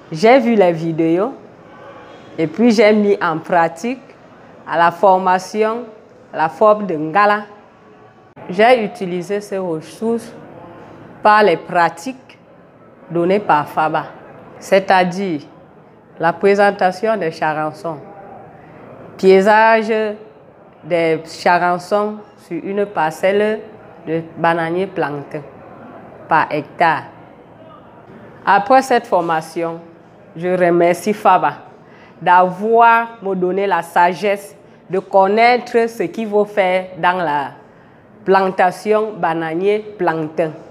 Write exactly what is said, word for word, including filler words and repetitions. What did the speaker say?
J'ai vu les vidéos et puis j'ai mis en pratique à la formation, à la forme de Ngala. J'ai utilisé ces ressources par les pratiques données par Faba, c'est-à-dire la présentation des charançons, piégeage des charançons sur une parcelle de bananier plantain par hectare. Après cette formation, je remercie Faba d'avoir me donné la sagesse de connaître ce qu'il faut faire dans la plantation bananier plantain.